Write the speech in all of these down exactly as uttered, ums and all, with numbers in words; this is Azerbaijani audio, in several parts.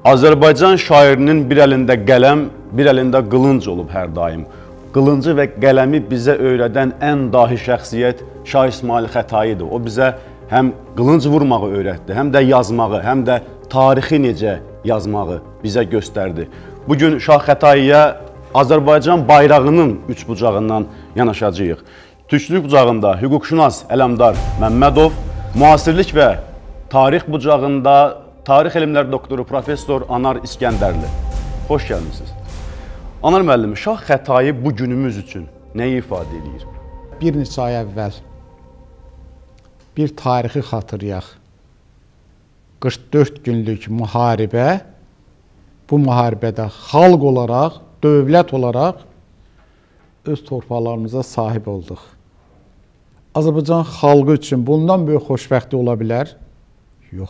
Azərbaycan şairinin bir əlində qələm, bir əlində qılınc olub hər daim. Qılıncı və qələmi bizə öyrədən ən dahi şəxsiyyət Şah İsmail Xətaidir. O bizə həm qılınc vurmağı öyrətdi, həm də yazmağı, həm də tarixi necə yazmağı bizə göstərdi. Bugün Şah Xətaiyə Azərbaycan bayrağının üç bucağından yanaşacağıq. Türkçülük bucağında hüquqşünas Ələmdar Məmmədov, müasirlik və tarix bucağında tarix elmləri doktoru professor Anar İskəndərli. Xoş gəlmişsiniz. Anar müəllim, Şah Xətai bu günümüz üçün nəyi ifadə edir? Bir neçə ay əvvəl bir tarixi xatırlayaq. qırx dörd günlük müharibə, bu müharibədə xalq olaraq, dövlət olaraq öz torpaqlarımıza sahib olduq. Azərbaycan xalqı üçün bundan böyük xoşbəxtlik ola bilər? Yox.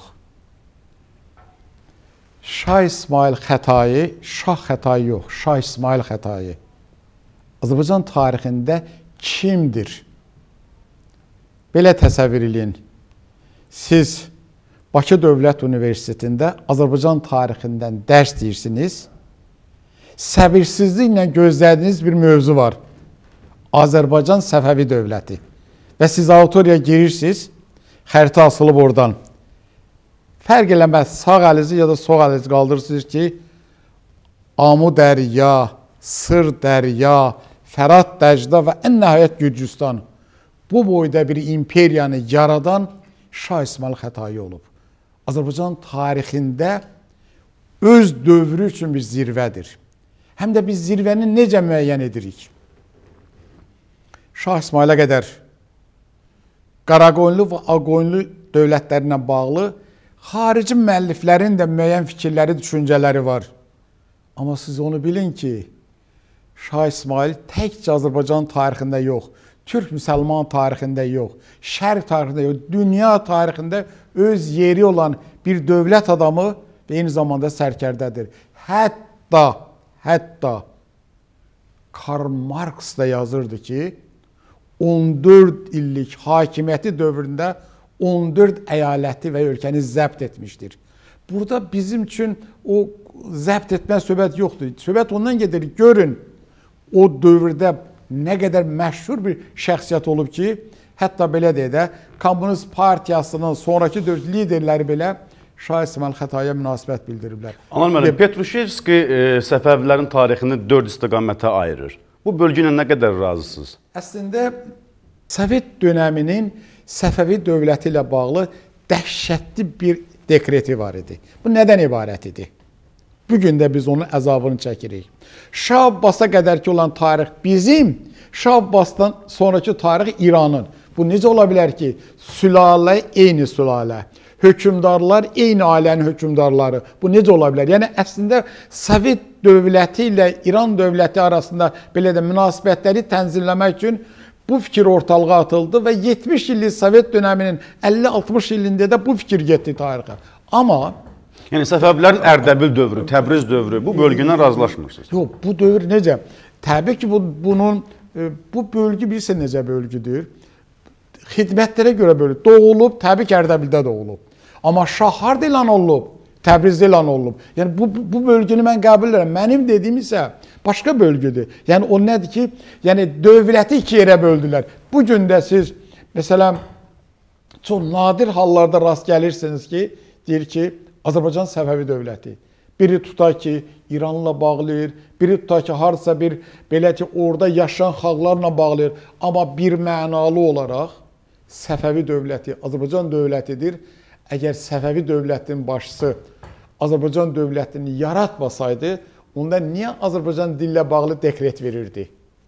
Şah İsmail Xətai, Şah Xətai yox, Şah İsmail Xətai Azərbaycan tarixində kimdir? Belə təsəvvür edin. Siz Bakı Dövlət Universitetində Azərbaycan tarixindən dərs deyirsiniz. Səbirsizliklə gözlədiyiniz bir mövzu var. Azərbaycan Səfəvi dövləti. Və siz auditoriyaya girirsiniz, xəritə asılıb oradan. Fərq eləməz, sağ əlinizi ya da sol əlinizi qaldırırsınız ki, Amu Dərya, Sır Dərya, Fərat Dəcda və ən nəhayət Gürcüstan. Bu boyda bir imperiyanı yaradan Şah İsmail Xətai olub. Azərbaycan tarixində öz dövrü üçün bir zirvədir. Həm də biz zirvəni necə müəyyən edirik? Şah İsmailə qədər Qaraqoyunlu və Ağqoyunlu dövlətlərinə bağlı xarici müəlliflərin də müəyyən fikirləri, düşüncələri var. Amma siz onu bilin ki, Şah İsmail təkcə Azərbaycan tarixində yox, Türk-Müsəlman tarixində yox, Şərq tarixində yox, dünya tarixində öz yeri olan bir dövlət adamı və eyni zamanda sərkərdədir. Hətta, hətta Karl Marx da yazırdı ki, on dörd illik hakimiyyəti dövründə on dörd əyaləti və ölkəni zəbt etmişdir. Burada bizim üçün o zəbt etmə söhbət yoxdur. Söhbət ondan gedir, görün, o dövrdə nə qədər məşhur bir şəxsiyyət olub ki, hətta belə deyə də, Kommunist Partiyasının sonraki dövr liderləri belə Şah İsmail Xətaiyə münasibət bildiriblər. Anar müəllim, Petrushevski e, Səfəvilərin tarixini dörd istiqamətə ayırır. Bu bölgü ilə nə qədər razısınız? Əslində, Sovet dönəminin Səfəvi dövləti ilə bağlı dəhşətli bir dekreti var idi. Bu nədən ibarət idi? Bugün də biz onun əzabını çəkirik. Şah Abbasa qədər ki olan tarix bizim, Şah Abbasdan sonraki tarix İranın. Bu necə ola bilər ki, sülalə eyni sülalə, hökümdarlar eyni ailənin hökümdarları. Bu necə ola bilər? Yəni, əslində Sovet dövləti ilə İran dövləti arasında belə də münasibətləri tənzimləmək üçün bu fikir ortalığa atıldı və yetmiş illik Sovet dönəminin əlli altmış ilində də bu fikir getdi tarixə. Amma yəni Səfəvilərin Ərdəbil dövrü, Təbriz dövrü bu bölgündən razılaşmırsınız. Yox, bu dövr necə? Təbii ki, bu, bunun, bu bölgü bilsə necə bölgüdür? Xidmətlərə görə bölgü. Doğulub, təbii ki, Ərdəbildə doğulub. Amma Şah harda elan olub? Təbrizdə elan olub. Yəni, bu, bu bölgünü mən qəbul edirəm. Mənim dediyim isə başqa bölgüdür. Yəni, o nədir ki, yəni, dövləti iki yerə böldülər. Bugün də siz, məsələn, çox nadir hallarda rast gəlirsiniz ki, deyir ki, Azərbaycan Səfəvi dövləti. Biri tutar ki, İranla bağlayır, biri tutar ki, harasa bir, belə ki, orada yaşayan xalqlarla bağlayır. Amma bir mənalı olaraq Səfəvi dövləti, Azərbaycan dövlətidir. Əgər Səfəvi dövlətinin başçısı Azərbaycan dövlətini yaratmasaydı, onda niyə Azərbaycan dillə bağlı dekret verirdi?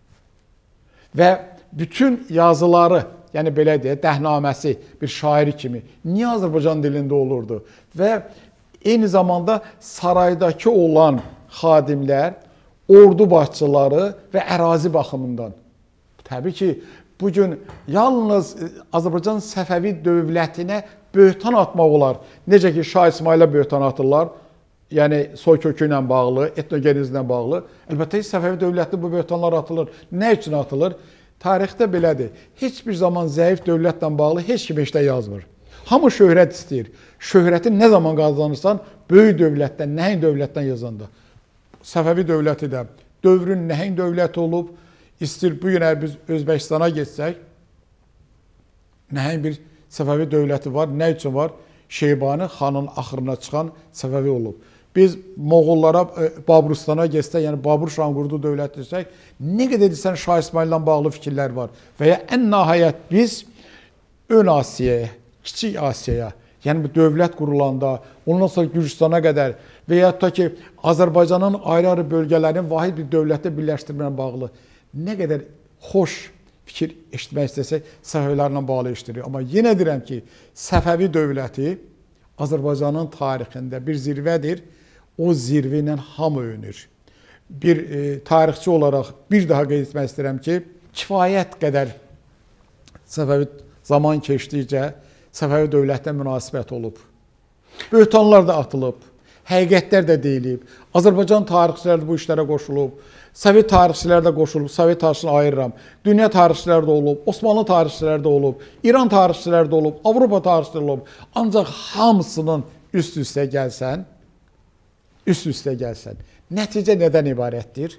Və bütün yazıları, yəni belə deyə, dəhnaməsi bir şairi kimi, niyə Azərbaycan dilində olurdu? Və eyni zamanda saraydakı olan xadimlər, ordu başçıları və ərazi baxımından. Təbii ki, bugün yalnız Azərbaycan Səfəvi dövlətinə böhtan atmaq olar. Necə ki, Şah İsmailə böhtan atırlar, yəni soy kökü ilə bağlı, etnogenizlə bağlı. Əlbəttə, Səfəvi dövləti bu böhtanlar atılır. Nə üçün atılır? Tarixdə belədir. Heç bir zaman zəif dövlətlə bağlı heç kim heç də yazmır. Hamı şöhrət istəyir. Şöhrəti nə zaman qazanırsan, böyük dövlətdən, nəhəng dövlətdən yazanda. Səfəvi dövləti də dövrün nəhəng dövləti olub, istir bu gün biz Özbəkistana geçsək, nəhəng bir Səfəvi dövləti var. Nə üçün var? Şeybani xanın axırına çıxan Səfəvi olub. Biz Moğollara, Baburistana geçsək, yəni Babur Şahın qurduğu dövlət desək, nə qədər desən Şah İsmaillə bağlı fikirlər var. Və ya ən nəhayət biz Ön Asiyaya, Kiçik Asiyaya, yəni bu dövlət qurulanda, ondan sonra Gürcistana qədər və ya da ki, Azərbaycanın ayrı-ayrı bölgələrini vahid bir dövlətdə birləşdirməklə bağlı nə qədər xoş fikir eşitmək istəsək, Səfəvilərlə bağlı eşitirik. Amma yenə deyirəm ki, Səfəvi dövləti Azərbaycanın tarixində bir zirvədir. O zirvə ilə hamı öyünür. Bir e, tarixçi olaraq bir daha qeyd etmək istəyirəm ki, kifayət qədər Səfəvi zaman keçdikcə Səfəvi dövlətlə münasibət olub. Böhtanlar da atılıb, həqiqətlər də deyilib. Azərbaycan tarixçiləri də bu işlərə qoşulub. Sovet tarixçiləri də qoşulub, Sovet tarixçilərini ayırıram. Dünya tarixçiləri də olub, Osmanlı tarixçiləri də olub, İran tarixçiləri də olub, Avropa tarixçiləri də olub. Ancaq hamısının üst-üstə gəlsən, üst-üstə gəlsən, nəticə nədən ibarətdir?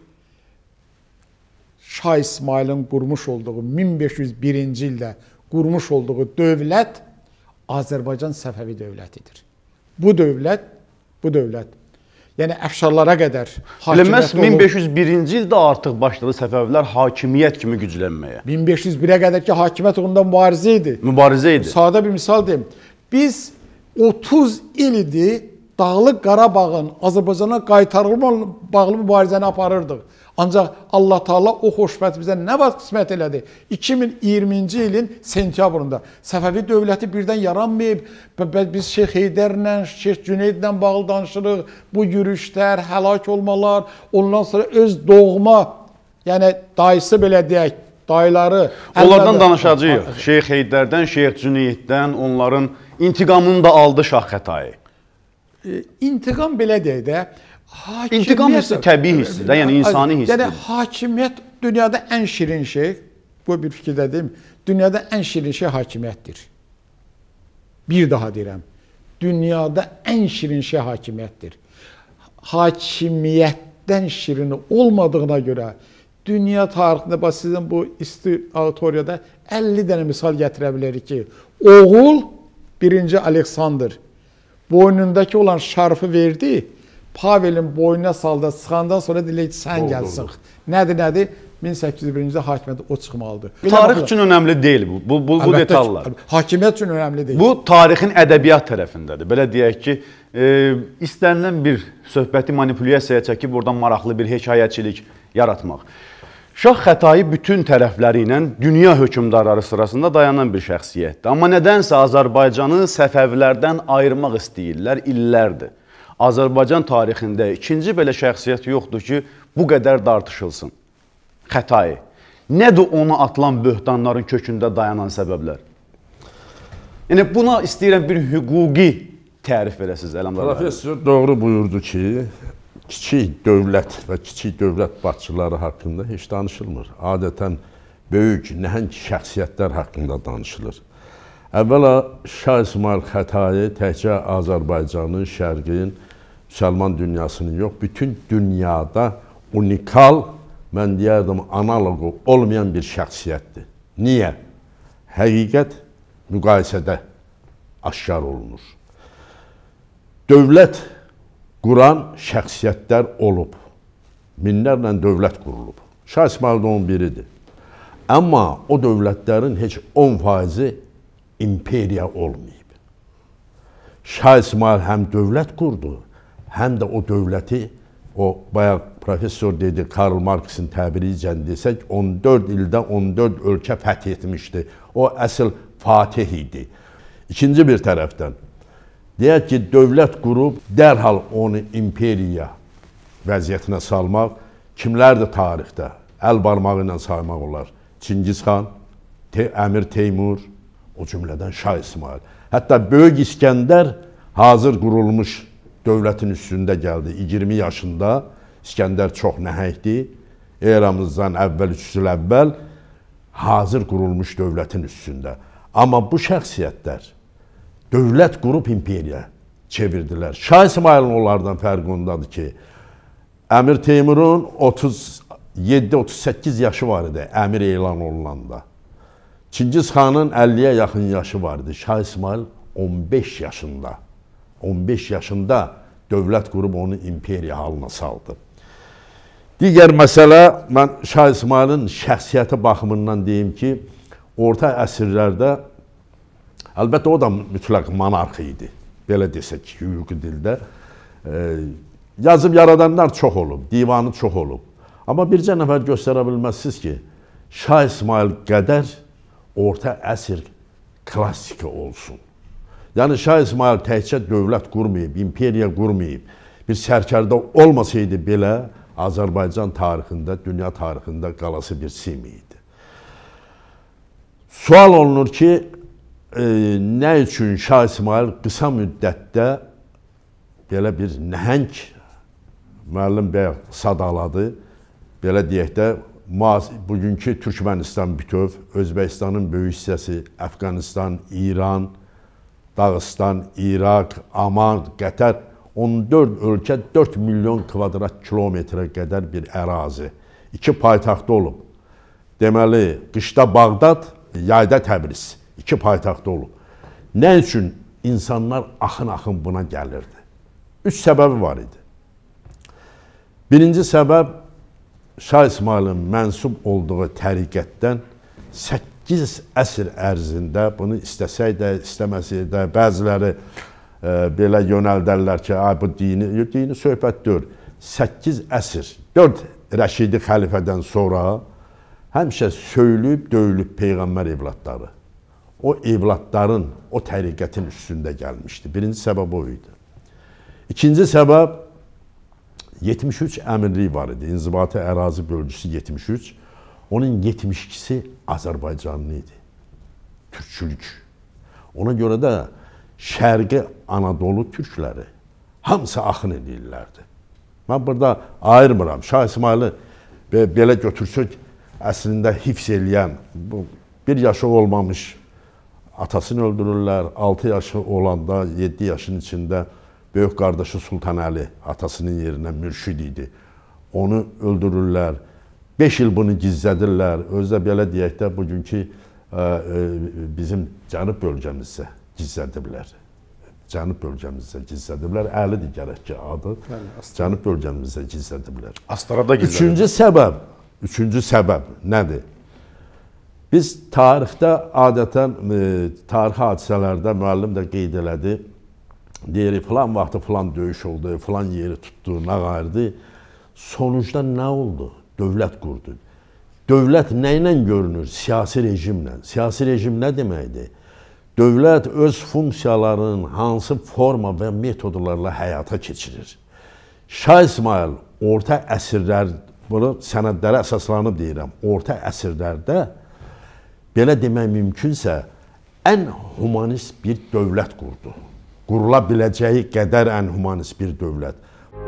Şah İsmailin qurmuş olduğu min beş yüz birinci ildə qurmuş olduğu dövlət Azərbaycan Səfəvi dövlətidir. Bu dövlət, bu dövlət, yəni əfşarlara qədər hakimiyyət olub. min beş yüz birinci ildə artıq başladı Səfəvilər hakimiyyət kimi güclənməyə. min beş yüz birə qədər ki, hakimiyyət uğrunda mübarizə idi. Mübarizə idi. Sadə bir misal deyim. Biz otuz il idi Dağlıq Qarabağın Azərbaycana qaytarılma bağlı mübarizəni aparırdıq. Ancaq Allah Taala o xoşbəxt bizə nə vaxt qismət elədi? iki min iyirminci ilin sentyabrında Səfəvi dövləti birdən yaranmayıb. Biz Şeyx Heydərlə, Şeyx Cüneydlə bağlı danışırıq. Bu yürüşlər, həlak olmalar, ondan sonra öz doğma, yəni dayısı belə deyək, dayıları. Onlardan danışacağıq. Şeyx Heydərdən, Şeyx Cüneyddən, onların intiqamını da aldı Şah Xətai. İntiqam belə deyək də, İntiqam hissi təbii hissidir, yəni insani hissidir. Yəni hakimiyyət dünyada ən şirin şey, bu bir fikirdə deyim, dünyada ən şirin şey hakimiyyətdir. Bir daha deyirəm, dünyada ən şirin şey hakimiyyətdir. Hakimiyyətdən şirini olmadığına görə dünya tarixində, bax sizin bu isti auditoriyada əlli dənə misal gətirə bilərik ki, oğul birinci Aleksandr boynundakı olan şarfı verdi, Pavelin boynuna saldı, sıxandan sonra dilək sən gəl sıx. Nədir, nədir? min səkkiz yüz birinci hakimiyyəti o çıxmalıdır. Tarix üçün önəmli deyil bu, bu, bu, bu detallar. Hakimiyyət üçün önəmli deyil. Bu, tarixin ədəbiyyat tərəfindədir. Belə deyək ki, e, istənilən bir söhbəti manipulyasiyaya çəkib, oradan maraqlı bir hekayəçilik yaratmaq. Şah Xətai bütün tərəfləri ilə dünya hökmdarları sırasında dayanan bir şəxsiyyətdir. Amma nədənsə Azərbaycanı Səfəvilərdən ayırmaq istəyirlər illərdir. Azərbaycan tarixində ikinci belə şəxsiyyət yoxdur ki, bu qədər dartışılsın. Xətai. Nədir ona atılan böhtanların kökündə dayanan səbəblər? Yəni, buna istəyirəm bir hüquqi tərif verəsiniz, Ələmdar. Professor doğru buyurdu ki, kiçik dövlət və kiçik dövlət başçıları haqqında heç danışılmır. Adətən böyük, nəhəng şəxsiyyətlər haqqında danışılır. Əvvəla Şah İsmail Xətai təkcə Azərbaycanın, Şərqin, Müsəlman dünyasının yox, bütün dünyada unikal, mən deyərdim, analogu olmayan bir şəxsiyyətdir. Niyə? Həqiqət müqayisədə aşkar olunur. Dövlət quran şəxsiyyətlər olub. Minlərlə dövlət qurulub. Şah İsmail də onun biridir. Amma o dövlətlərin heç on faizi imperiya olmayıb. Şah İsmail həm dövlət qurdu, həm də o dövləti, o bayaq professor dedi, Karl Marx'ın təbiri ilə desək, on dörd ildə on dörd ölkə fəth etmişdi. O əsl fatih idi. İkinci bir tərəfdən, deyək ki, dövlət qurub, dərhal onu imperiya vəziyyətinə salmaq, kimlərdir tarixdə? Əl barmağı ilə saymaq olar. Çingiz xan, Te Əmir Teymur, o cümlədən Şah İsmail. Hətta Böyük İskəndər hazır qurulmuş dövlətin üstündə gəldi. iyirmi yaşında İskəndər çox nəhəngdir. Eramızdan əvvəl, üç il əvvəl hazır qurulmuş dövlətin üstündə. Amma bu şəxsiyyətlər dövlət qurub imperiya çevirdilər. Şah İsmailin onlardan fərqi ondadır ki, Əmir Teymurun otuz yeddi otuz səkkiz yaşı var idi, əmir elan olunanda. Çingiz xanın əlliyə yaxın yaşı var idi. Şah İsmail on beş yaşında. on beş yaşında dövlət qurub onu imperiya halına saldı. Digər məsələ, mən Şah İsmailin şəxsiyyəti baxımından deyim ki, orta əsrlərdə, əlbəttə o da mütləq monarx idi, belə desək, hüquqi dildə. E, yazıb yaradanlar çox olub, divanı çox olub. Amma bircə nəfər göstərə bilməzsiniz ki, Şah İsmail qədər orta əsr klassiki olsun. Yəni Şah İsmail təkcə dövlət qurmayıb, imperiya qurmayıb, bir sərkərdə olmasaydı belə, Azərbaycan tarixində, dünya tarixində qalası bir sim idi. Sual olunur ki, e, nə üçün Şah İsmail qısa müddətdə belə bir nəhəng, müəllim bəy sadaladı, belə deyək də, bugünkü Türkmənistan bütöv, Özbəkistanın böyük hissəsi, Əfqanistan, İran, Dağıstan, İraq, Aman, Qətər, on dörd ölkə dörd milyon kvadrat kilometrə qədər bir ərazi. İki paytaxtı olub. Deməli, qışda Bağdad, yayda Təbriz. İki paytaxtı olub. Nə üçün insanlar axın-axın buna gəlirdi? Üç səbəbi var idi. Birinci səbəb, Şah İsmailin mənsub olduğu təriqətdən səkkiz əsr ərzində, bunu istəsək də, istəməsək də, bəziləri e, belə yönəldərlər ki, bu dini, dini söhbət deyil. səkkiz əsr, dörd Rəşidi xəlifədən sonra həmişə söylüb, döyülüb Peyğəmbər evladları. O evladların, o təriqətin üstündə gəlmişdi. Birinci səbəb o idi. İkinci səbəb, yetmiş üç əmirlik var idi. İnzibati ərazi bölgüsü yetmiş üç. Onun yetmiş ikisi Azərbaycanlı idi. Türkçülük. Ona görə də Şərqi Anadolu türkləri hamısı axın edirlərdi. Mən burada ayırmıram. Şah İsmaili belə götürsək, əslində hifz eləyən, bir yaşı olmamış atasını öldürürlər. altı yaşı olanda, yeddi yaşın içində böyük qardaşı Sultan Əli atasının yerinə mürşid idi. Onu öldürürlər. beş il bunu gizlədirlər. Özdə belə deyək də, bugünkü ə, ə, bizim cənub bölgəmizdə gizlədiblər. Cənub bölgəmizdə gizlədiblər. Əlidir gərək ki, adı. Cənub bölgəmizdə gizlədiblər. Astarada gizlədiblər. Üçüncü səbəb, üçüncü səbəb nədir? Biz tarixdə adətən, e, tarix hadisələrdə müəllim də qeyd elədi, deyirik, filan vaxtı filan döyüş oldu, filan yeri tutdu, nə qayırdı. Sonucda nə oldu? Dövlət qurdu. Dövlət nə ilə görünür? Siyasi rejimlə. Siyasi rejim nə deməkdir? Dövlət öz funksiyalarının hansı forma və metodlarla həyata keçirir. Şah İsmail orta əsrlər, bunu sənədlərə əsaslanıb deyirəm, orta əsrlərdə belə demək mümkünsə, ən humanist bir dövlət qurdu. Qurula biləcəyi qədər ən humanist bir dövlət.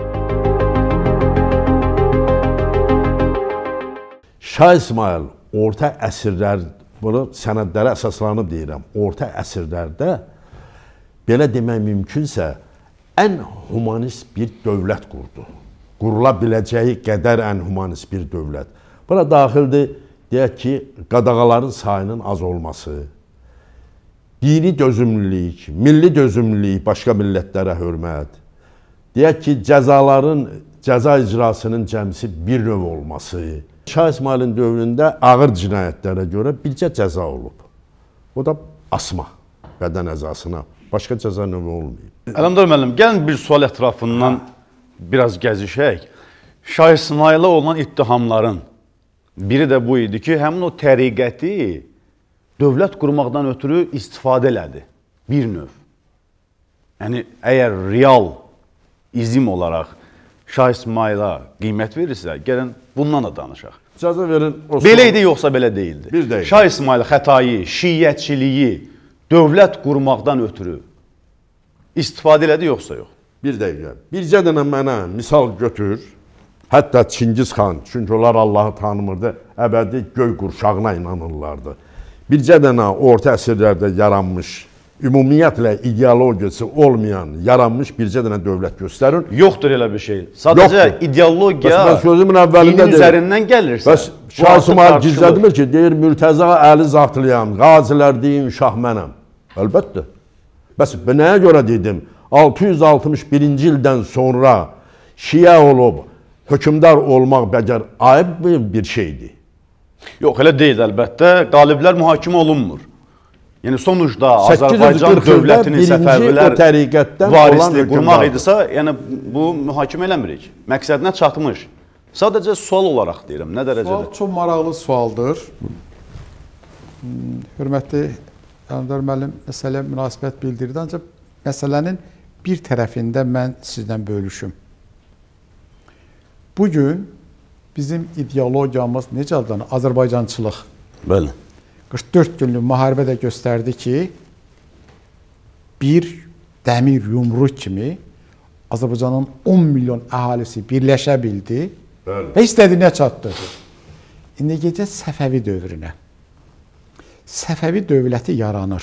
Şah İsmail orta əsrlər, bunu sənədlərə əsaslanıb deyirəm, orta əsrlərdə belə demək mümkünsə, ən humanist bir dövlət qurdu. Qurula biləcəyi qədər ən humanist bir dövlət. Buna daxildir, deyək ki, qadağaların sayının az olması, dini dözümlülük, milli dözümlülük, başqa millətlərə hörmət, deyək ki, cəzaların, cəza icrasının cəmsi bir növ olması. Şah İsmailin dövründə ağır cinayətlərə görə bircə cəza olub. O da asma bədən əzasına. Başqa cəza növü olmayıb. Ələmdar müəllim, gəlin bir sual ətrafından biraz gəzişək. Şah İsmailə olan ittihamların biri də bu idi ki, həmin o təriqəti dövlət qurmaqdan ötürü istifadə elədi. Bir növ. Yəni, əgər real izim olaraq Şah İsmailə qiymət verirsə, gəlin bundan da danışaq. İcazə verin. Belə idi, yoxsa belə deyildi? Bir dəqiqə. Şah İsmail xətayı, şiyyətçiliyi dövlət qurmaqdan ötürü istifadə elədi, yoxsa yox? Bir dəqiqə. Bircə dənə mənə misal götür. Hətta Çingiz xan, çünki onlar Allahı tanımırdı, əbədi göy qurşağına inanırlardı. Bircə dənə orta əsrlərdə yaranmış ümumiyyətlə ideologiyası olmayan, yaranmış bircə dənə dövlət göstərir. Yoxdur elə bir şey. Sadəcə Yoxdur. ideologiya Bəs mən sözümün əvvəlində dinin üzərindən gəlirsə. Bəs Şah İsmail gizlədmir ki, deyir Mürtəza Əli Zatlıyam, qazilər deyin şah mənəm. Əlbəttə. Bəs nəyə görə dedim? altı yüz altmış birinci ildən sonra şiə olub, hökmdar olmaq bəgər ayıb bir şeydir. Yox, elə deyil əlbəttə. Qaliblər mühakimə olunmur. Yəni sonuçda Azərbaycan dövlətinin Səfəvilər varisliyi qurmaq idisə, yəni bu mühakimə eləmirik. Məqsədinə çatmış. Sadəcə sual olaraq deyirəm, nə dərəcədə? Sual çox maraqlı sualdır. Hörmətli Əlmdar müəllim məsələyə münasibət bildirdi, ancaq məsələnin bir tərəfində mən sizdən bölüşüm. Bugün bizim ideologiyamız necə adlanır? Azərbaycançılıq. Bəli. qırx dörd günlük müharibə də göstərdi ki, bir dəmir yumruq kimi Azərbaycanın on milyon əhalisi birləşə bildi Bəli. Və istədiyinə çatdı. İndi gecə Səfəvi dövrünə. Səfəvi dövləti yaranır.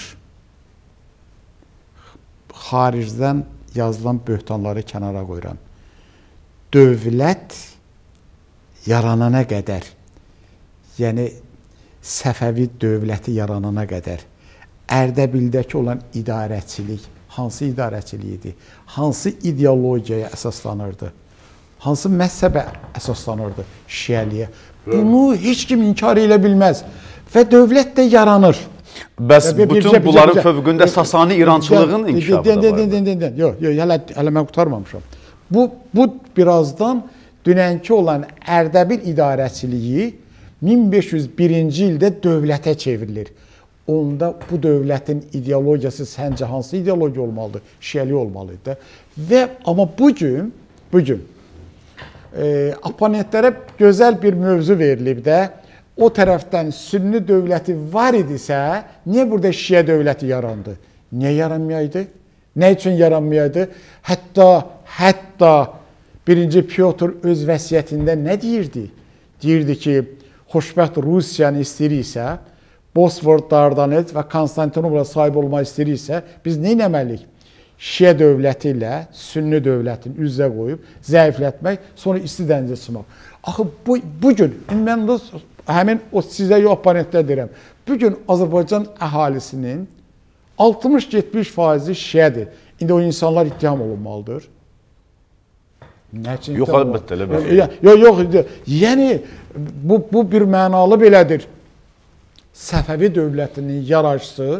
Xaricdən yazılan böhtanları kənara qoyuram. Dövlət yaranana qədər, yəni Səfəvi dövləti yaranana qədər Ərdəbildəki olan idarəçilik hansı idarəçilik idi? Hansı ideologiyaya əsaslanırdı? Hansı məzhəbə əsaslanırdı? Şiəliyə. Bunu heç kim inkar elə bilməz və dövlət də yaranır. Bəs bütün bunların fövqündə Sasani İrançılığın inkişafı da var. Yox, yox, hələ, hələ mən qutarmamışam. Bu, bu birazdan dünənki olan Ərdəbil idarəçiliyi min beş yüz birinci ildə dövlətə çevrilir. Onda bu dövlətin ideologiyası səncə hansı ideologiya olmalıdır? Şiəli olmalıdır. Və amma bugün, bugün e, oponentlərə gözəl bir mövzu verilib də, o tərəfdən sünni dövləti var idisə, niyə burada şiə dövləti yarandı? Niyə yaranmayaydı? Nə üçün yaranmayaydı? Hətta, hətta birinci Pyotr öz vəsiyyətində nə deyirdi? Deyirdi ki, xoşbəxt Rusiyanı istəyiriksə, Bosfor, Dardanet və Konstantinopla sahib olmaq istəyiriksə, biz nə etməliyik? Şiə dövləti ilə sünni dövlətini üzə qoyub, zəiflətmək, sonra isti dənizə çıxmaq. Axı, bu, bugün, mən də həmin o sizə yox oponentlər deyirəm, bugün Azərbaycan əhalisinin altmış yetmiş faizi şiədir. İndi o insanlar ittiham olunmalıdır. Yox, əlbəttə, elə bir şey. Yox, yox, yəni bu, bu bir mənalı belədir. Səfəvi dövlətinin yaraşısı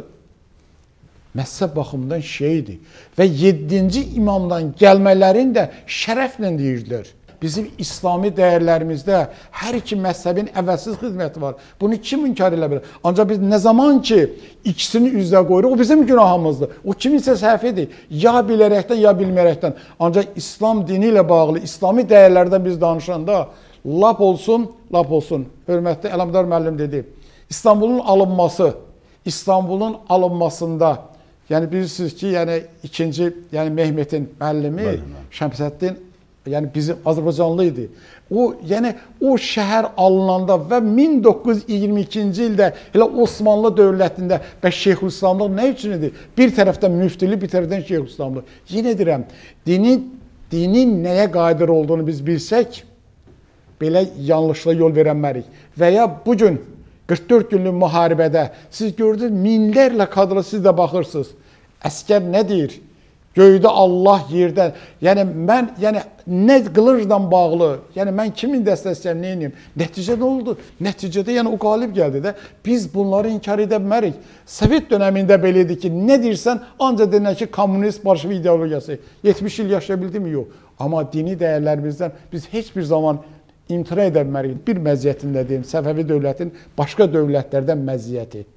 məzhəb baxımından şeydir və yeddinci imamdan gəlmələrini də şərəflə deyirdilər. Bizim İslami dəyərlərimizdə hər iki məzhəbin əvvəlsiz xidməti var. Bunu kim inkar elə bilər? Ancaq biz nə zaman ki ikisini üzə qoyuruq, o bizim günahımızdır. O kiminsə səhvidir. Ya bilərəkdən, ya bilmərəkdən. Ancaq İslam dini ilə bağlı, İslami dəyərlərdən biz danışanda lap olsun, lap olsun. Hörmətli Əlmdar müəllim dedi. İstanbulun alınması, İstanbulun alınmasında, yəni bilirsiniz ki, yəni ikinci, yəni Mehmetin müəllimi Şəmsəddin, yəni bizim Azərbaycanlı idi. O, yəni o şəhər alınanda və min doqquz yüz iyirmi ikinci ildə elə Osmanlı dövlətində və Şeyxülislamlıq nə üçün idi? Bir tərəfdən müftülük, bir tərəfdən Şeyxülislamlıq. Yenə deyirəm, dinin, dinin nəyə qadir olduğunu biz bilsək, belə yanlışla yol verənmərik. Və ya bugün qırx dörd günlük müharibədə siz gördünüz, minlərlə kadra siz də baxırsınız. Əskər nə deyir? Göydə Allah, yerdən. Yəni, mən, yəni, nə qılıncla bağlı, yəni, mən kimin dəstəsəm, nə edeyim? Nəticə nə oldu? Nəticədə, yəni, o qalib gəldi də, biz bunları inkar edə bilmərik. Sovet dönəmində belə idi ki, nə deyirsən, ancaq denək ki, kommunist barışıq ideologiyası. yetmiş il yaşaya bildi mi? Yox. Amma dini dəyərlərimizdən biz heç bir zaman imtina edə bilmərik. Bir məziyyətində deyim, Səfəvi dövlətin başqa dövlətlərdən məziyyəti.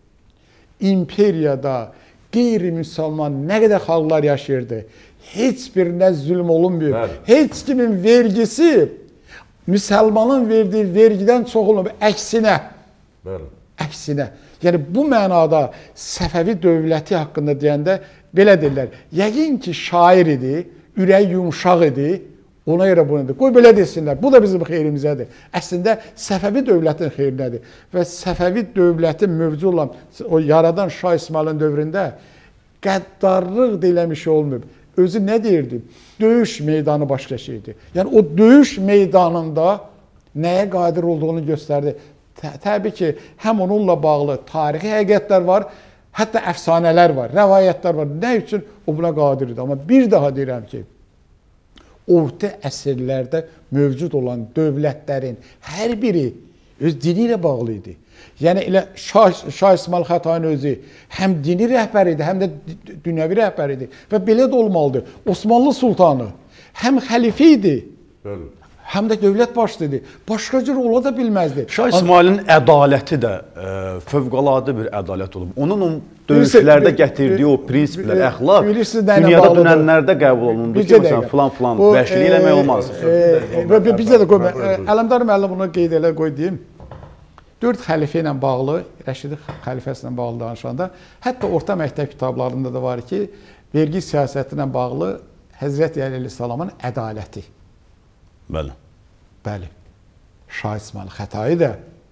İmperiyada qeyri-müsəlman nə qədər xalqlar yaşayırdı. Heç birinə zülm olunmuyor. Bəli. Heç kimin vergisi müsəlmanın verdiyi vergidən çox olunmuyor. Əksinə. Bəli. Əksinə. Yəni bu mənada Səfəvi dövləti haqqında deyəndə belə deyirlər. Yəqin ki, şair idi, ürək yumşaq idi. Ona görə bunu edir. Qoy belə desinlər. Bu da bizim xeyrimizədir. Əslində, Səfəvi dövlətin xeyrinədir. Və Səfəvi dövlətin mövcud olan, o yaradan Şah İsmailin dövründə Qəddarlıq deyiləmiş olmayıb. Özü nə deyirdi? Döyüş meydanı başqa şeydir. Yəni o döyüş meydanında nəyə qadir olduğunu göstərdi. Təbii ki, həm onunla bağlı tarixi həqiqətlər var, hətta əfsanələr var, rəvayətlər var. Nə üçün o buna qadir idi? Amma bir daha deyirəm ki, orta əsrlərdə mövcud olan dövlətlərin hər biri öz dini ilə bağlı idi. Yəni elə Şah, Şah İsmayıl Xətainin özü həm dini rəhbər idi, həm də dünyəvi rəhbər idi. Və belə də olmalıdır. Osmanlı sultanı həm xəlifə idi, Bəli. həm də dövlət başçısı idi. Başqa cür ola da bilməzdi. Şah İsmailin ədaləti də e, fövqəladə bir ədalət olub. Onun o döyüşlərdə gətirdiyi o prinsiplər, əxlaq dünyada dünənlərdə qəbul olundu ki, məsələn, filan filan vəhşilik eləmək olmaz. Bizdə də qoy, Ələmdar müəllim bunu qeyd elə qoy deyim. Dörd xəlifə ilə bağlı, Rəşidi xəlifəsi ilə bağlı danışanda, hətta orta məktəb kitablarında da var ki, vergi siyasəti ilə bağlı Həzrəti Əli əleyhissalamın ədaləti. Bəli. Bəli. Şah İsmayıl Xətai də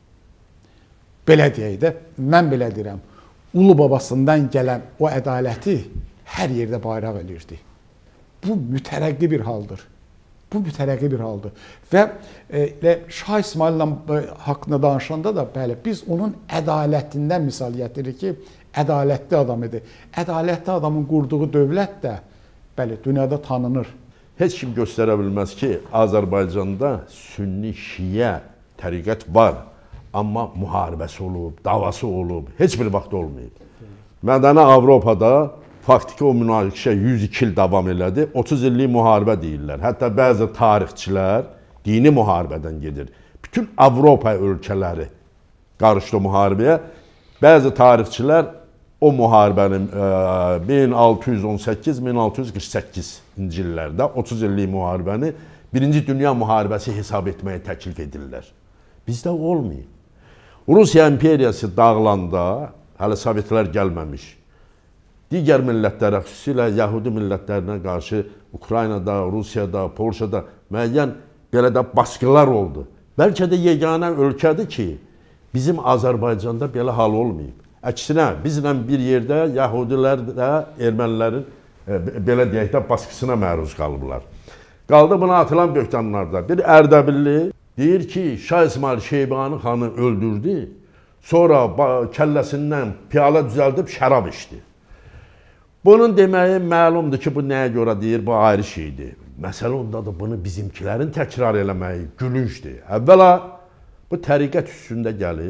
belə deyək də, mən belə deyirəm, ulu babasından gələn o ədaləti hər yerdə bayraq eləyirdi. Bu mütərəqqi bir haldır. Bu mütərəqqi bir haldır. Və e, Şah İsmayıl'la haqqında danışanda da bəli, biz onun ədalətindən misal gətiririk ki, ədalətli adam idi. Ədalətli adamın qurduğu dövlət də bəli, dünyada tanınır. Heç kim göstərə bilməz ki, Azərbaycanda sünni şiə təriqət var. Amma müharibəsi olub, davası olub, heç bir vaxt olmayıb. Mədəni Avropada faktiki o münaqişə yüz iki il davam elədi. otuz illik müharibə deyirlər. Hətta bəzi tarixçilər dini müharibədən gedir. Bütün Avropa ölkələri qarışdı müharibəyə. Bəzi tarixçilər o müharibənin min altı yüz on səkkiz min altı yüz qırx səkkizinci illərdə otuz illik müharibəni Birinci Dünya müharibəsi hesab etməyə təklif edirlər. Bizdə olmayıb. Rusiya imperiyası dağılanda, hələ Sovetlər gəlməmiş, digər millətlərə, xüsusilə Yahudi millətlərinə qarşı Ukraynada, Rusiyada, Polşada müəyyən belə də baskılar oldu. Bəlkə də yeganə ölkədir ki, bizim Azərbaycanda belə hal olmayıb. Əksinə, bizlə bir yerdə Yahudilər də ermənilərin e, belə deyək də baskısına məruz qalıblar. Qaldı buna atılan böhtanlarda. Bir Ərdəbilli deyir ki, Şah İsmayıl Şeybani xanı öldürdü, sonra kəlləsindən piyala düzəldib şərab içdi. Bunun deməyi məlumdur ki, bu nəyə görə deyir, bu ayrı şeydir. Məsələ ondadır, bunu bizimkilərin təkrar eləməyi gülüncdür. Əvvəla, bu təriqət üstündə gəlib,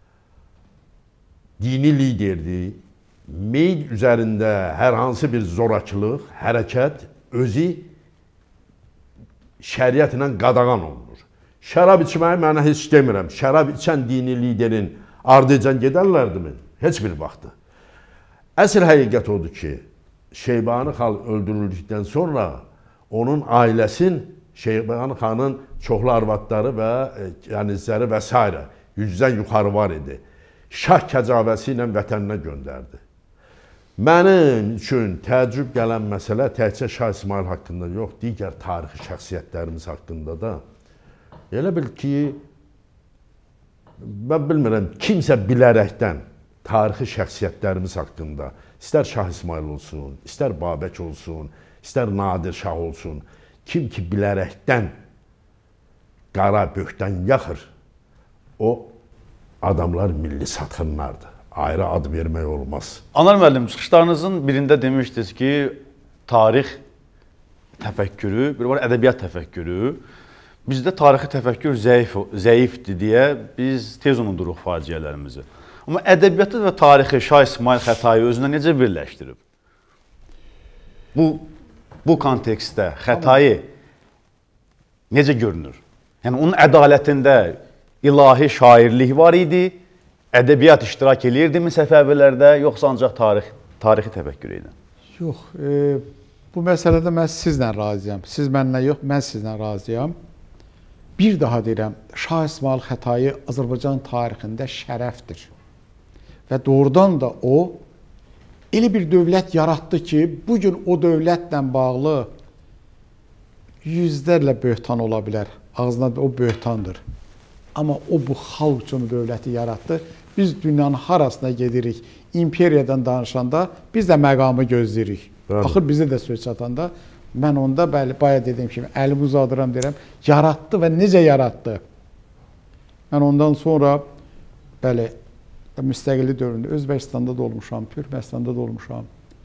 dini liderdir, meyd üzərində hər hansı bir zorakılıq, hərəkət özü şəriətlə qadağan olunur. Şərab içməyi mənə heç demirəm. Şərab içən dini liderin ardıcan gedərlərdimi? Heç bir vaxtı. Əsl həqiqət odur ki, Şeybani xan öldürüldükdən sonra onun ailəsin, Şeybani xanın çoxlu arvadları və yanizləri və s. yüzdən yuxarı var idi. Şah kəcavəsi ilə vətəninə göndərdi. Mənim üçün təəccüb gələn məsələ təkcə Şah İsmayıl haqqında yox, digər tarixi şəxsiyyətlərimiz haqqında da. Elə bil ki, mən bilmirəm, kimsə bilərəkdən tarixi şəxsiyyətlərimiz haqqında, istər Şah İsmayıl olsun, istər Babək olsun, istər Nadir Şah olsun, kim ki bilərəkdən qara böhtan yaxır, o adamlar milli satqınlardır. Ayrı ad vermək olmaz. Anar müəllim, çıxışlarınızın birində demişdiniz ki, tarix təfəkkürü, bir var ədəbiyyat təfəkkürü, bizdə tarixi təfəkkür zəif, zəifdir deyə biz tez unuduruq faciələrimizi. Amma ədəbiyyatı və tarixi Şah İsmayıl Xətai özündə necə birləşdirib? Bu, bu kontekstdə Xətai necə görünür? Yəni, onun ədalətində ilahi şairlik var idi, ədəbiyyat iştirak edirdimi Səfəvilərdə, yoxsa ancaq tarix, tarixi təfəkkür idi? Yox, e, bu məsələdə mən sizlə razıyam. Siz mənlə yox, mən sizlə razıyam. Bir daha deyirəm, Şah İsmayıl Xətai Azərbaycan tarixində şərəfdir. Və doğrudan da o, elə bir dövlət yaratdı ki, bugün o dövlətlə bağlı yüzlərlə böhtan ola bilər. Ağzına o böhtandır. Amma o bu xalq üçün dövləti yaratdı biz dünyanın harasına gedirik. İmperiyadan danışanda biz də məqamı gözləyirik. Bəli. Axır bizə də söz çatanda mən onda bəli bayaq dediyim kimi əlimi uzadıram deyirəm. Yaratdı və necə yaratdı? Mən ondan sonra bəli müstəqillik dövründə Özbəkistanda da olmuşam, Türkmənistanda da olmuşam.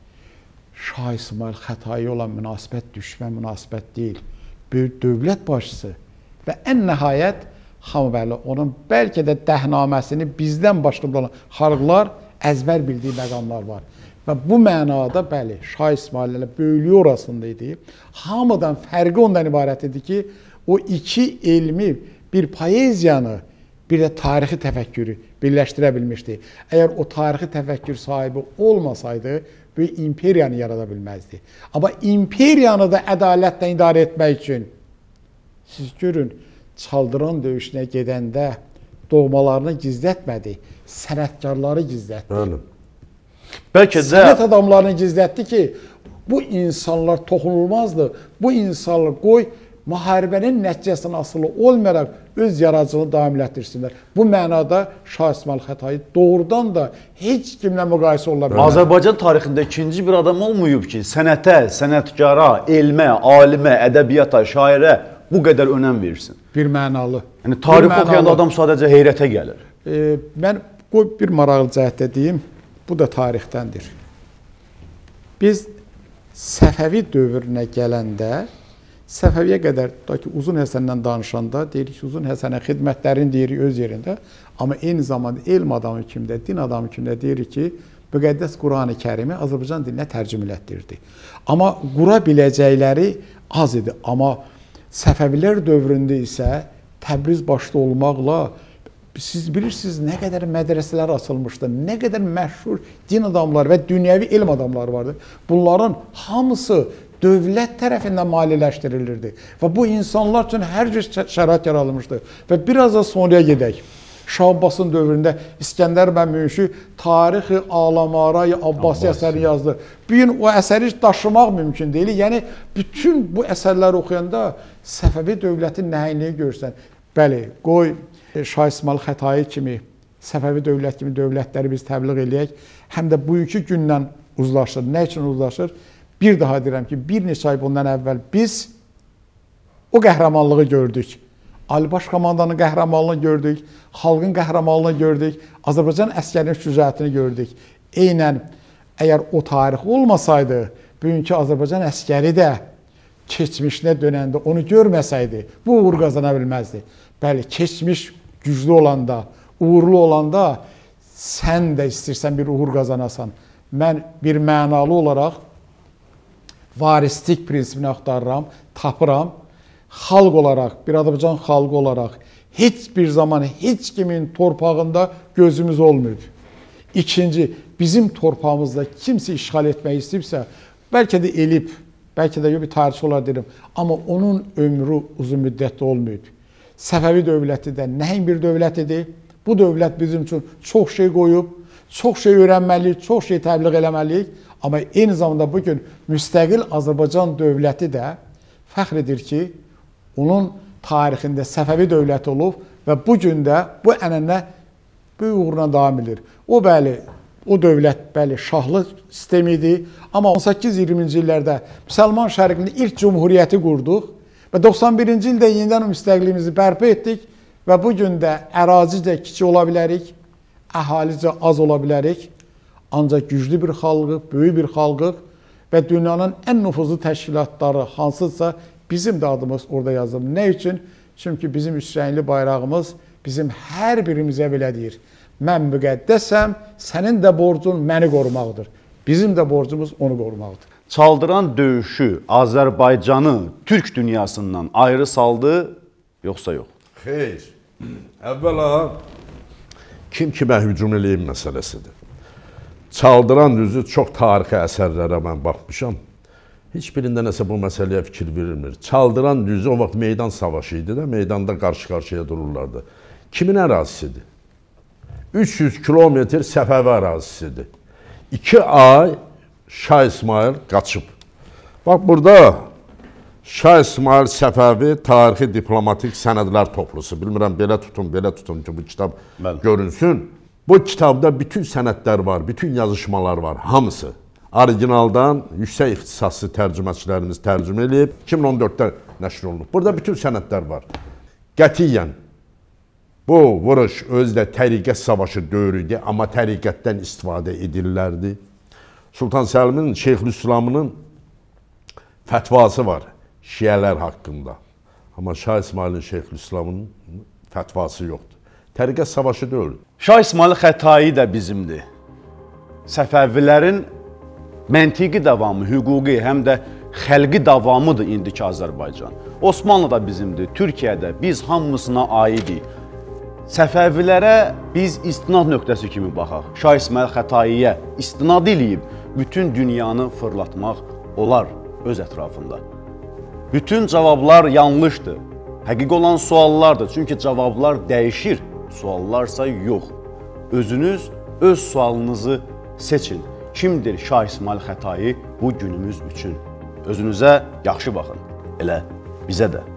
Şah İsmayıl Xətai olan münasibət düşmən münasibət deyil. Böyük dövlət başçısı və ən nəhayət hamı bəli onun bəlkə də dəhnaməsini bizdən başqa olan xalqlar əzbər bildiyi məqamlar var. Və bu mənada bəli Şah İsmayıl ilə böyüklüyü orasında idi. Hamıdan fərqi ondan ibarət idi ki, o iki elmi bir poeziyanı, bir də tarixi təfəkkürü birləşdirə bilmişdi. Əgər o tarixi təfəkkür sahibi olmasaydı, böyük imperiyanı yarada bilməzdi. Amma imperiyanı da ədalətlə idarə etmək üçün siz görün, Çaldıran döyüşünə gedəndə doğmalarını gizlətmədi, sənətkarları gizlətdi. Bəli. Bəlkə də Sənət adamlarını gizlətdi ki, bu insanlar toxunulmazdı. Bu insanlar qoy müharibənin nəticəsindən asılı olmayaraq öz yaradıcılığını davam etdirsinlər. Bu mənada Şah İsmayıl Xətai doğrudan da heç kimlə müqayisə ola bilməz. Azərbaycan tarixində ikinci bir adam olmayıb ki, sənətə, sənətkara, elmə, alimə, ədəbiyyata, şairə bu qədər önəm versin. Bir mənalı. Yəni tarix oxuyan adam sadəcə heyrətə gəlir. E, mən qoy bir maraqlı cəhətdə deyim, bu da tarixdəndir. Biz Səfəvi dövrünə gələndə, Səfəviyə qədər da ki, Uzun Həsəndən danışanda deyirik ki, Uzun Həsənə xidmətlərini deyirik öz yerində, amma eyni zamanda elm adamı kimi də, din adamı kimi də deyirik ki, müqəddəs Qurani Kərimi Azərbaycan dilinə tərcümə etdirdi. Amma qura biləcəkləri az idi. Amma Səfəvilər dövründə isə Təbriz başda olmaqla siz bilirsiniz nə qədər mədrəsələr açılmışdı, nə qədər məşhur din adamları və dünyəvi elm adamları vardı. Bunların hamısı dövlət tərəfindən maliyyələşdirilirdi və bu insanlar üçün hər cür şərait yaradılmışdı. Və biraz da sonraya gedək. Şah Abbasın dövründə İskəndər Məmünşi Tarixi Alamarayı Abbasi əsərini yazdı. Bir gün o əsəri daşımaq mümkün deyil. Yəni, bütün bu əsərləri oxuyanda Səfəvi dövlətin nəhəngliyi görürsən. Bəli, qoy Şah İsmayıl Xətai kimi, Səfəvi dövlət kimi dövlətləri biz təbliğ eləyək. Həm də bugünkü gündən uzlaşır. Nə üçün uzlaşır? Bir daha deyirəm ki, bir neçə ay bundan əvvəl biz o qəhrəmanlığı gördük. Ali Baş Komandanın qəhrəmanlığını gördük, xalqın qəhrəmanlığını gördük, Azərbaycan əskərinin şücaətini gördük. Eynən, əgər o tarix olmasaydı, bugünkü Azərbaycan əskəri də keçmişinə dönəndə onu görməsəydi, bu uğur qazana bilməzdi. Bəli, keçmiş güclü olanda, uğurlu olanda sən də istəyirsən bir uğur qazanasan. Mən bir mənalı olaraq varislik prinsipini axtarıram, tapıram. Xalq olaraq, bir Azərbaycan xalqı olaraq heç bir zaman heç kimin torpağında gözümüz olmuyor. İkinci, bizim torpağımızda kimsə işğal etmək istəyirsə, bəlkə də elib, bəlkə də bir tarixçi olar derim, amma onun ömrü uzun müddətli olmuyor. Səfəvi dövləti də nəyin bir dövlət idi? Bu dövlət bizim üçün çox şey qoyub, çox şey öyrənməliyik, çox şey təbliğ eləməliyik, amma eyni zamanda bugün müstəqil Azərbaycan dövləti də fəxr edir ki, onun tarixində Səfəvi dövləti olub və bugün də bu ənənə böyük uğurla davam edir. O bəli, o dövlət bəli şahlıq sistemi idi, amma on səkkiz iyirminci illərdə Müsəlman şərqində ilk cumhuriyyəti qurduq və doxsan birinci ildə yenidən müstəqilliyimizi bərpa etdik və bugün də ərazicə kiçik ola bilərik, əhalicə az ola bilərik, ancaq güclü bir xalqıq, böyük bir xalqıq və dünyanın ən nüfuzlu təşkilatları hansısa bizim də adımız orada yazılır. Nə üçün? Çünki bizim üç rəngli bayrağımız bizim hər birimizə belə deyir. Mən müqəddəsəm, sənin də borcun məni qorumaqdır. Bizim də borcumuz onu qorumaqdır. Çaldıran döyüşü Azərbaycanı Türk dünyasından ayrı saldı, yoxsa yox? Xeyr. Əvvəla kim kimə hücum eləyim məsələsidir. Çaldıran düzü çox tarixi əsərlərə mən baxmışam. Heç birində nəsə bu məsələyə fikir verilmir. Çaldıran düzü o vaxt meydan savaşı idi də, meydanda qarşı-qarşıya dururlardı. Kimin ərazisidir? üç yüz kilometr Səfəvi ərazisidir. İki ay Şah İsmayıl qaçıb. Bax, burada Şah İsmayıl Səfəvi tarixi diplomatik sənədlər toplusu. Bilmirəm, belə tutun, belə tutun ki, bu kitab Bəli. görünsün. Bu kitabda bütün sənədlər var, bütün yazışmalar var, hamısı. Orijinaldan yüksək ixtisaslı tərcüməçilərimiz tərcümə edib, iki min on dörddə nəşr olunub. Burada bütün sənədlər var. Qətiyyən, bu vuruş özdə təriqət savaşı dövrüdür, amma təriqətdən istifadə edirlərdi. Sultan Səlimin, Şeyxülislamının fətvası var şiələr haqqında. Amma Şah İsmailin, Şeyxülislamının fətvası yoxdur. Təriqət savaşı deyil. Şah İsmail Xətai də bizimdir. Səfəvilərin məntiqi davamı, hüquqi, həm də xəlqi davamıdır indiki Azərbaycan. Osmanlı da bizimdir, Türkiyədə biz hamısına aidik. Səfəvilərə biz istinad nöqtəsi kimi baxaq. Şah İsmail Xətaiyə istinad eləyib bütün dünyanı fırlatmaq olar öz ətrafında. Bütün cavablar yanlışdır. Həqiqi olan suallardır. Çünki cavablar dəyişir, suallarsa yox. Özünüz öz sualınızı seçin. Kimdir Şah İsmail Xətai bu günümüz üçün? Özünüzə yaxşı baxın. Elə bizə də.